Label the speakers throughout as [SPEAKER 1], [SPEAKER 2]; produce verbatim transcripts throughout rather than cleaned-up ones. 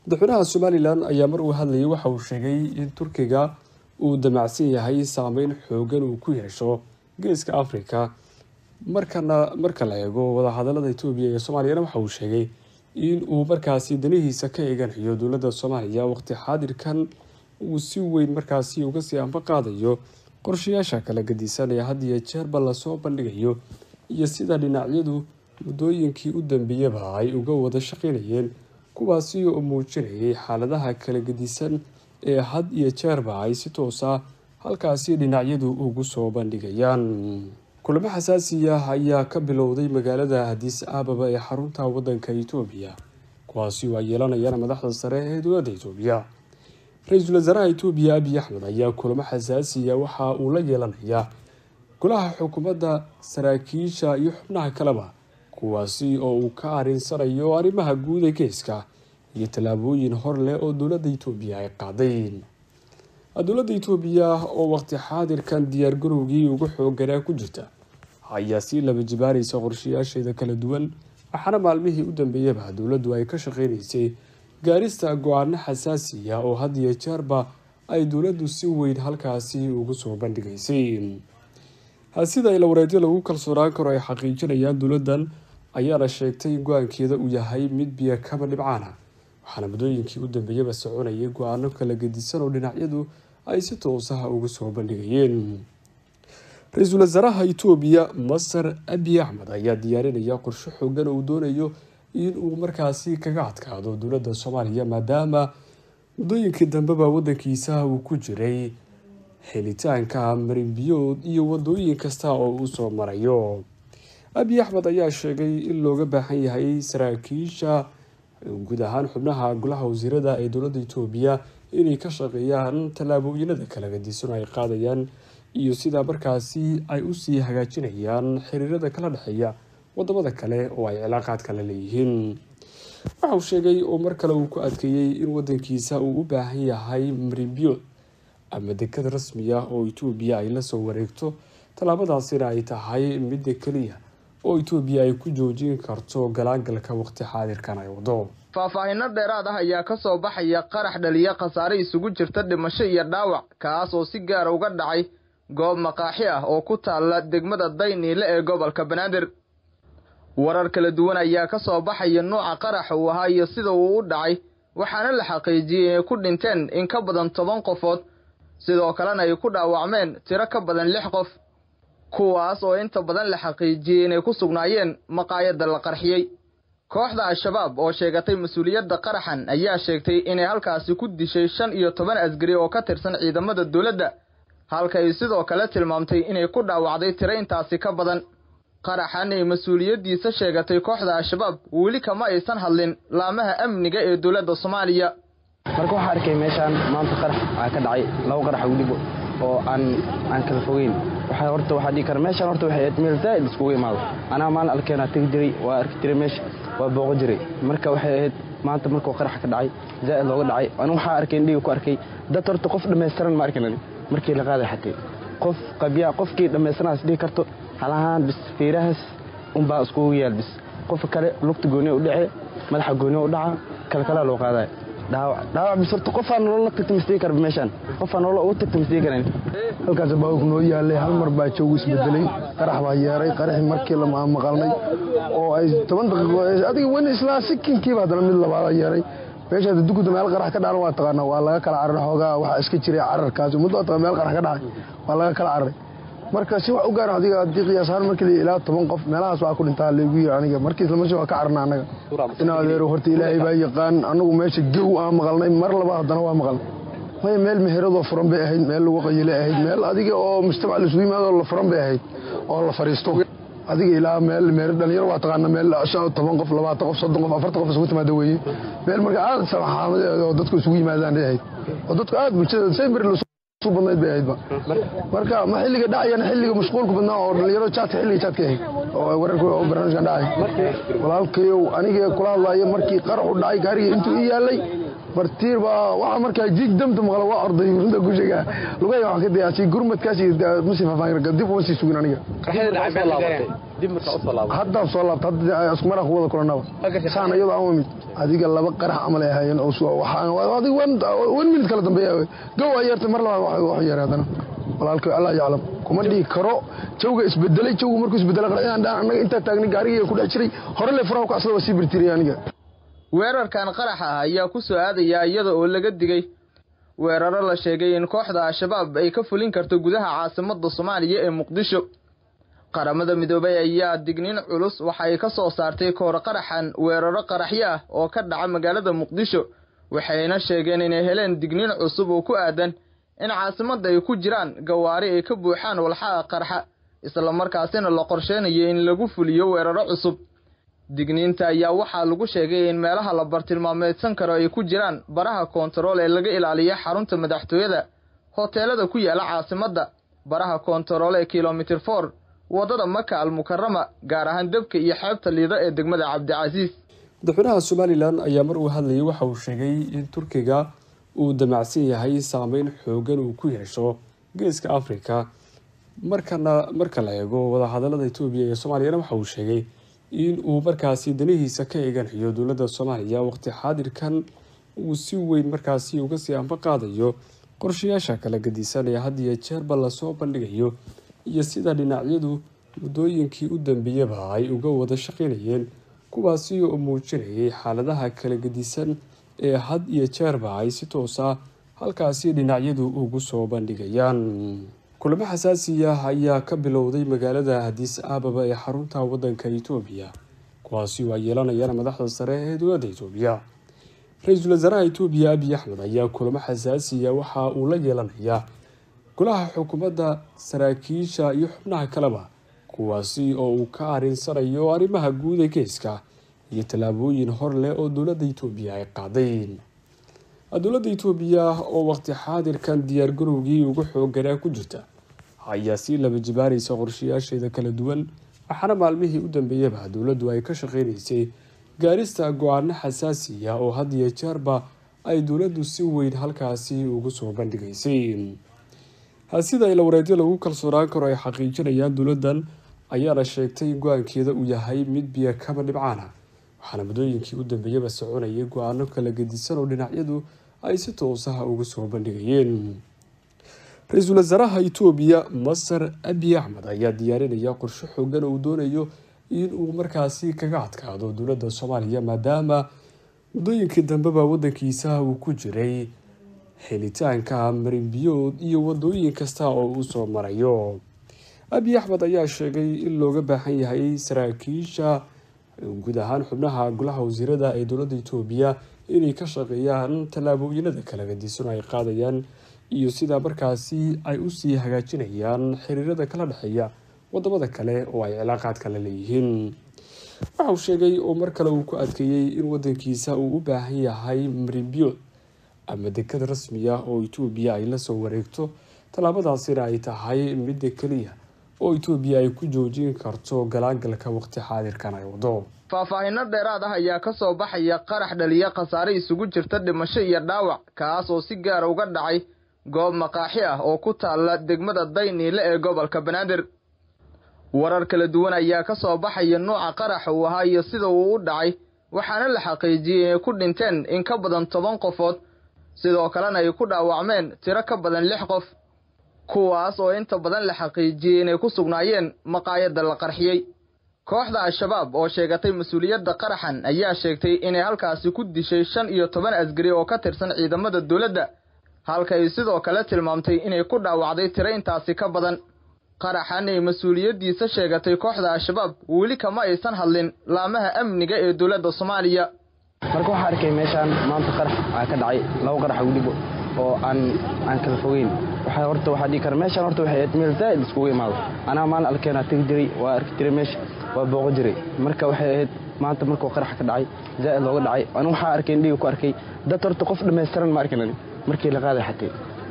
[SPEAKER 1] madaxweynaha Somaliland ayaa mar uu hadlayay waxa uu sheegay in Turkiga uu damacsan yahay saameyn xoogan uu ku yeesho geeska Afrika markana marka la eego wada hadallada Itoobiya iyo Soomaaliya waxa uu sheegay in uu markaasi danihiisa ka eeganayo dowladda Soomaaliya waqti xaadirkan uu si weyn markaasi uga sii anba qaadayo qorshayaasha kala gedisan ee had iyo jeer la soo bandhigayo iyo sida dhinacyadu muddooyinkii u dambeeyaba ay uga wada shaqeynayeen kuwaasi oo muujinayay xaaladaha kala gedisan ee had iyo jeerba ay si toos ah halkaasi dhinacyadu ugu soo bandhigayaan. kulamo xasaasi ah ayaa ka bilowday magaalada Addis Ababa ee xarunta waddanka Itoobiya kuwaasi oo ay yeelanayaan madaxda sare ee dowladda Itoobiya. Ra'iisul Wasaaraha Itoobiya Abiy Ahmed ayaa kulamo xasaasi ah waxa uu la yeelanayaa golaha xukuumadda, saraakiisha iyo xubnaha kaleba kuwaasi oo uu ka arinsanayo arrimaha guud ee geeska iyo tallaabooyin hor leh oo dowladda Itoobiya ay qaaday. dowladda Itoobiya oo waqti xaadirkan diyaar garowgii ugu xoogganaa ku jirta ayaa si laba jibaaraysa qorshayaasheeda kala duwan waxaana maalmihii u dambeeyaba dowladdu ay ka shaqeynaysay gaarista go'aano xasaasi ah oo had iyo jeerba ay dowladdu si weyn halkaasi ugu soo bandhigaysay. sida ila wareedyo lagu kalsoonaan karo ay xaqiijinayaan dowladdan ayaana sheegtay in go'aankeeda uu yahay mid biyo kama dhibcaan ah waxaana muddooyinkii u dambeeyaba soconayay go'aano kala gedisan oo dhinacyadu ay si toos ah ugu soo bandhigayeen. Ra'iisul Wasaaraha Itoobiya Masar Abiy Ahmed ayaa diyaarinaya qorshe xoogan oo uu doonayo in uu markaasi kaga adkaado dowladda Soomaaliya maadaama muddooyinkii dambeba waddankiisa uu ku jiray helitaanka marin biyood iyo wadooyin kasta oo uu soo marayo. Abiy Ahmed ayaa sheegay in looga baahan yahay saraakiisha guud ahaan xubnaha golaha wasiirada ee dowladda Itoobiya inay ka shaqeeyaan tallaabooyinada kala gedisan ay qaadayaan iyo sida markaasi ay u sii hagaajinayaan xiriirada kala dhaxeeya wadamada kale oo ay cilaaqaad kala leeyihiin. waxa uu sheegay oo mar kale uu ku adkeeyay in waddankiisa uu u baahan yahay marin biyood ama dekad rasmi ah oo Itoobiya ay la soo wareegto tallaabadaasina ay tahay mid kaliya oo Itoobiya ay ku joojin karto galaagalka waqti xaadirkan ay wado.
[SPEAKER 2] faahfaahinno dheeraad ah ayaa ka soo baxaya qarax dhaliya khasaare isugu jirta dhimasho iyo dhaawac kaas oo si gaar ah uga dhacay goob maqaaxi ah oo ku taala degmada Dayniile ee gobolka Banaadir. warar kala duwan ayaa ka soo baxaya nooca qarax uu ahaa iyo sida uu u dhacay waxaana la xaqiijiyay in ku dhinteen in ka badan toban qofood sidoo kalena ay ku dhaawacmeen tiro ka badan lix qof kuwaas oo inta badan la xaqiijiyay inay ku sugnaayeen maqaayadda la qarxiyay. kooxda Al-Shabaab oo sheegatay mas'uuliyadda qaraxan ayaa sheegtay inay halkaasi ku dishay shan iyo toban askari oo ka tirsan ciidamada dowladda halka ay sidoo kale tilmaamtay inay ku dhaawacday tiro intaasi ka badan. qaraxan ay mas'uuliyadiisa sheegatay kooxda Al-Shabaab weli kama aysan hadlin laamaha amniga ee dowladda Soomaaliya.
[SPEAKER 3] marka waxa arkay meeshan maanta qarax ka dhacay laba qarax waliba oo aan aan kala fogeyn waxa horta waxa dhigi kara meeshan horta waxay meel zaid isku imaado ana maan alkeena tagi jiray waa arki jiray meesha waa booqo jiray marka waxay ahayd maanta markuu qarax ka dhacay zaid looga dhacay ana waxa arkay indhiga ku arkay dad horta qof dhameystiran ma arkin markii la qaaday xatay qof qabiya qofkii dhameystirnaas dhigi karto halahan bis fiirahaas um baa isku yaal bis qof kale lugta gooni u dhacay madaxa gooni u dhaca kala kala loo qaaday dhaawac dhaawac bisirto qof aan nolol tagtay misteekar meeshan qof aan nolol u tagtay misteekaran
[SPEAKER 4] halkaas baa uu noo yaalay hal mar baa joog isbedelay qarax baa yeeray qarax markii la maqalnay oo ay toban daqiiqo adiga weyn isla sikinkii baa dana mid labaad yeeray meesha dugada meel qarax ka dhacay waa taqaana waa laga kala carar xoogaa waxa iska jiray cararkaas muddo taqaan meel qarax ka dhacay waa laga kala carar marka si wax u gaar adiga hadii qiyaasaan markii ilaa toban qof meelahaas waa ku dhintaa leegu yiri aniga markii isla markii waa ka carna anaga in adeero horta Ilaahay baa yaqaan anagu meesha gow aan maqalnay mar laba hadana waa maqal way meel meherado furan bay ahayd meel lagu qayilay ahayd meel adiga oo mujtamac isku yimaado la furan bay ahayd oo la fariisto adiga ilaa meel meher dhalinyaro waa taqaana meel toban qof labaatan qof soddon qof afartan qof isku timaado weeye meel marka aad saxaamada oo dadku isugu yimaadaan ahayd oo dadku aad bulshada saybir suubanayd bay ahaydba marka ma xilliga dhacayana xilliga mashquulku badnaa oo dhalinyaro jaadka xilliga jaadka ahayd oo wararka oo barnaamijkan dhacay walaalkayow aniga kula hadlayo markii qaraxu dhacay gaariga intuu ii yaalay bartiir baa waxa markaa jiig damta maqla waa orday runta ku sheega lugay waxa ka diyaasay gurmadkaasi masiifa faanka dib u sii sugin aniga dib marka u soo laabay hadda soo laabtay hadda isku mar wada kulanaba saan iyada aan mid adiga laba qarax amal ay hayeen oo soo waxaan adiga wan mid kala dambeeyay gow ayarta mar labaad wax yaraadana walaalka Allah yaclam kuma dhigi karo jawga isbedelay jawga markuu isbedelay qaraxan anaga inta taagnay gaariga ku dhac jiray hore le faraw ka asla wasi birtiriyay aniga
[SPEAKER 2] weerarkan qaraxa ayaa ku soo aadaya iyada oo laga digay weeraro la sheegay in kooxda Al-Shabaab ay ka fulin karto gudaha caasimadda Soomaaliya ee Muqdisho qaramada midoobay ayaa digniin culus waxa ay ka soo saartay koor qaraxan weeraro qaraxyo ah oo ka dhaca magaalada Muqdisho waxayna sheegeen inay heleen digniin cusub oo ku aadan in caasimadda ay ku jiraan gawaari ay ka buuxaan walxaha qarxa isla markaasina la qorsheenayo in lagu fuliyo weeraro cusub digniinta ayaa waxa lagu sheegay in meelaha la bartilmaameedsan karo ay ku jiraan baraha koontarool ee laga ilaaliyo xarunta madaxtooyada hoteelada ku yaala caasimadda baraha koontarool ee kilometer afar wadada Maka al-Mukarrama gaar ahaan dabka iyo xeebta liida ee degmada Cabdicasiis
[SPEAKER 1] madaxweynaha Somaliland ayaa mar uu hadlayay waxa uu sheegay in Turkiga uu damacsan yahay saameyn xoogan uu ku yeesho geeska Afrika markana marka la eego wada hadallada Itoobiya iyo Soomaaliya waxa uu sheegay in uu markaasi danihiisa ka eeganayo dowladda Soomaaliya waqti xaadirkan uu si weyn markaasi uga sii anba qaadayo qorshayaasha kala gadisan ee had iyo jeer bal la soo bandhigayo iyo sida dhinacyadu muddooyinkii u dambeeyaba ay uga wada shaqeynayeen kuwaasi oo muujinayay xaaladaha kala gadisan ee had iyo jeerba ay si toos ah halkaasi dhinacyadu ugu soo bandhigayaan kulamo xasaasi ah ayaa ka bilowday magaalada Addis Ababa ee xarunta waddanka Itoobiya kuwaasi oo ay yeelanayaan madaxda sare ee dowladda Itoobiya Ra'iisul Wasaaraha Itoobiya Abiy Ahmed ayaa kulamo xasaasi ah waxa uu la yeelanayaa golaha xukuumadda saraakiisha iyo xubnaha kaleba kuwaasi oo uu ka arinsanayo arrimaha guud ee geeska iyo talaabooyin hor leh oo dowladda Itoobiya ay qaadeen dowladda Itoobiya oo waqti xaadirkan diyaar garowgii ugu xoogganaa ku jirta ayaa si laba jibaaraysa qorshayaasheeda kala duwan waxaana maalmihii u dambeeyaba dowladdu ay ka shaqeynaysay gaarista go'aano xasaasi ah oo had iyo jeerba ay dowladdu si weyn halkaasi ugu soo bandhigaysay sida ila wareedyo lagu kalsoonaan karo ay xaqiijinayaan dowladdan ayaana sheegtay go'aankeeda uu yahay mid biyo kama dhibcaan ah waxaana muddooyinkii u dambeeyaba soconayay go'aano kala gedisan oo dhinacyadu ay si toos ah ugu soo bandhigayeen Ra'iisul Wasaaraha Itoobiya Masar Abiy Ahmed ayaa diyaarinaya qorshe xooggan oo uu doonayo in uu markaasi kaga adkaado dowladda Soomaaliya maadaama muddooyinkii dambeba waddankiisa uu ku jiray helitaanka marinbiyood iyo wadooyin kasta oo uu soo marayo Abiy Ahmed ayaa sheegay in looga baahan yahay saraakiisha guud ahaan xubnaha golaha wasiirada ee dowladda Itoobiya inay ka shaqeeyaan talaabooyinada kala gedisan ay qaadayaan iyo sida markaasi ay u sii hagaajinayaan xiriirada kala dhaxeeya wadamada kale oo ay cilaaqaad kala leeyihiin waxa uu sheegay oo mar kale uu ku adkeeyay in wadankiisa uu u baahan yahay marinbiyood ama dekad rasmi ah oo Itoobiya ay la soo wareegto talaabadaasina ay tahay mid kaliya oo Itoobiya ay ku joojin karto galaagalka waqti xaadirkan ay wado
[SPEAKER 2] faahfaahinno dheeraad ah ayaa ka soo baxaya qarax dhaliya khasaare isugu jirta dhimasho iyo dhaawac kaas oo si gaar uga dhacay goob maqaaxi ah oo ku taala degmada Dayniile ee gobolka Banaadir warar kala duwan ayaa ka soo baxaya nooca qarax uu ahaa iyo sida uu u dhacay waxaana la xaqiijiyay in ku dhinteen in ka badan toban qofood sidoo kalena ay ku dhaawacmeen tiro ka badan lix qof kuwaas oo inta badan la xaqiijiyay inay ku sugnaayeen maqaayadda la qarxiyay kooxda Al-Shabaab oo sheegatay mas'uuliyadda qaraxan ayaa sheegtay inay halkaasi ku dishay shan iyo toban askari oo ka tirsan ciidamada dawladda halka ay sidoo kale tilmaamtay inay ku dhaawacday tiro intaasi ka badan qaraxan ay mas'uuliyadiisa sheegatay kooxda Al-Shabaab weli kama aysan hadlin laamaha amniga ee dawladda Soomaaliya
[SPEAKER 3] marka waxa arkay meeshan maanta qarax ka dhacay laba qarax ugu dhibo oo aan aan kala fogeyn waxa horta waxa dhig kar meeshan horta waxay meel zaid isku imaado ana maal alkeena tag jiray waa arki jiray meesha waa booqo jiray marka waxay ahayd maanta markuu qarax ka dhacay zaid looga dhacay anu waxa arkay indhiga ku arkay dad horta qof dhameystiran ma arkin markii la qaaday xatay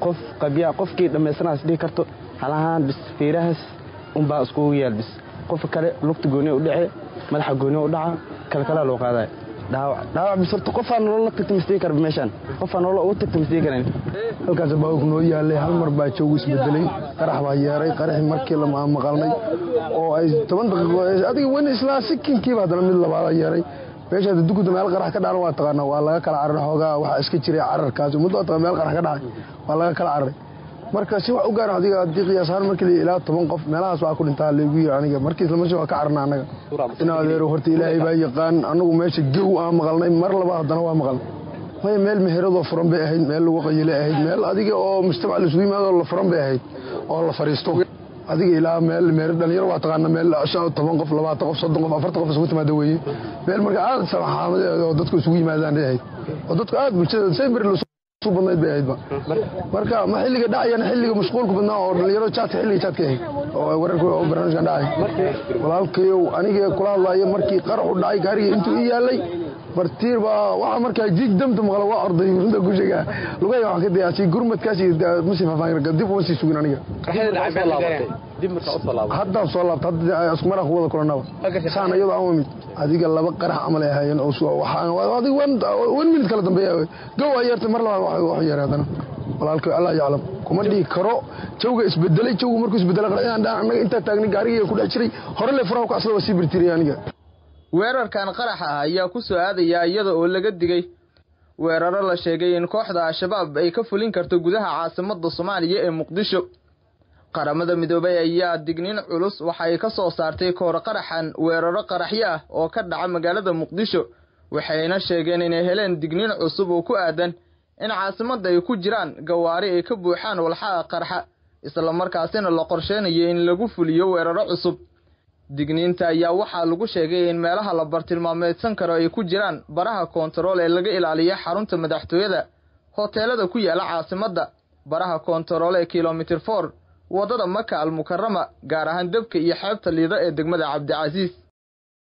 [SPEAKER 3] qof qabiya qofkii dhameysanaas dhigi karto halahaan bis fiirahaas un baa isku yaal bis qof kale lugta gooni u dhace madaxa gooni u dhaca kala kala loo qaaday dhaawac dhaawac bis horta qof aan nolol tagtay kar meeshan qof aan nolol u tagtay karin
[SPEAKER 4] halkaas baa uu noo yaalay hal mar baa joog isbedelay qarax baa yeeray qarax markii la maqalnay oo ay toban daqiiqo adiga wan isla sikinkii baa mid labaad yeeray meesha dugud meel qarax ka dhacay waa taqaana waa laga kala carar xoogaa waxa iska jiray cararkaas muddo ta meel qarax ka dhacay waa laga kala carar marka si wax u gaar adiga hadii qiyaasaan markii ilaa toban qof meelahaas waa ku dhintaa leegu yiri aniga markii isla markii waa ka cararna anaga inaa adeero horta ilaahay baa yaqaan anagu meesha gow aan maqalnay mar laba hadana waa maqal way meel meherado furan bay ahayd meel lagu qayilay ahayd meel adiga oo mujtamac la isugu yimaado la furan bay ahayd oo la fariisto adiga ilaa meel meher dhalinyaro waa taqaana meel toban qof labaatan qof soddon qof afartan qof isugu timaado weeye meel marka aad saxaamadeedo dadku isugu yimaadaan ahayd oo dadku aad bulshada sayber soo badnayd bay ahayd marka ma xilliga dhacayana xilliga mashquulku badnaa oo dhalinyaro chat xilliga chat ka ahayd oo wararku oo barnaamijkan dhacay walaalkayow aniga kula hadlayo markii qarax u dhacay gaariga intuu i yaalay bartiir baa waxa markaa jig damta maqla waa orday inta ku sheega lugay wax ka diyaashay gurmadkaasi musi faafaan dib u sii sugin aniga dib marka u soo laabtay hadda soo laabtay hadda isku mara wada kulanaba saan iyada aan wamid adiga laba qarax amal ay hayeen oo waxa adiga wan wan minute kala dambeeyay gow ayartay mar labaad wax yareedana walaalkay Allah yaclam kuma dhigi karo jawga isbedelay jawgu markuu isbedelay qaraxan anaga inta taagnay gaariga ku dhex jiray hore le faraha ku asla wasi birtiray aniga
[SPEAKER 2] weerarkan qaraxa ayaa ku soo aadaya iyada oo laga digay weeraro la sheegay in kooxda Al-Shabaab ay ka fulin karto gudaha caasimadda Soomaaliya ee Muqdisho qaramada midoobay ayaa digniin culus waxa ay ka soo saartay koor qaraxan weeraro qaraxyo ah oo ka dhaca magaalada Muqdisho waxayna sheegeen inay heleen digniin cusub oo ku aadan in caasimadda ay ku jiraan gawaari ay ka buuxaan walxaha qarxa isla markaasina la qorsheenayo in lagu fuliyo weeraro cusub digniinta ayaa waxaa lagu sheegay in meelaha la bartilmaameedsan karo ay ku jiraan baraha koontarool ee laga ilaaliyo xarunta madaxtooyada hoteelada ku yaala caasimadda baraha koontarool ee kilomitir four wadada Maka al-Mukarrama gaar ahaan dabka iyo xeebta liida ee degmada Cabdi Casiis